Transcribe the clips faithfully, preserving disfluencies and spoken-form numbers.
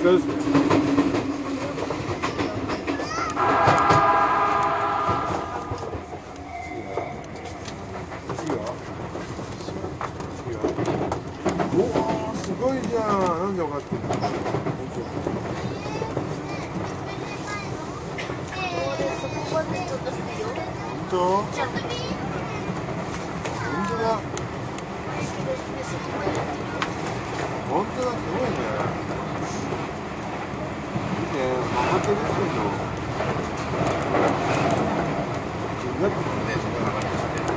そうですね。おお、すごいじゃん。なんで分かってんの？本当？本当だ。本当だ、すごいね。いいね、曲がってるっていうの。だってね、ちょっと曲がってきて。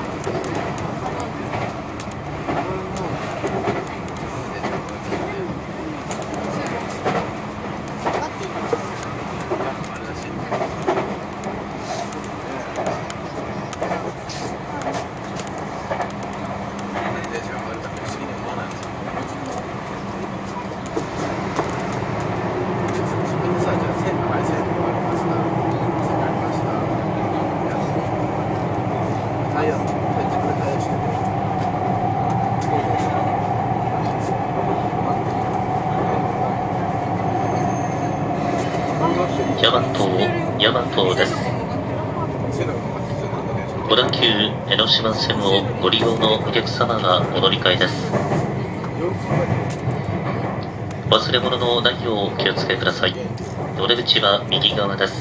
ヤマト、ヤマトです。小田急江ノ島線をご利用のお客様がお乗り換えです。忘れ物のないようお気をつけください。乗り口は右側です。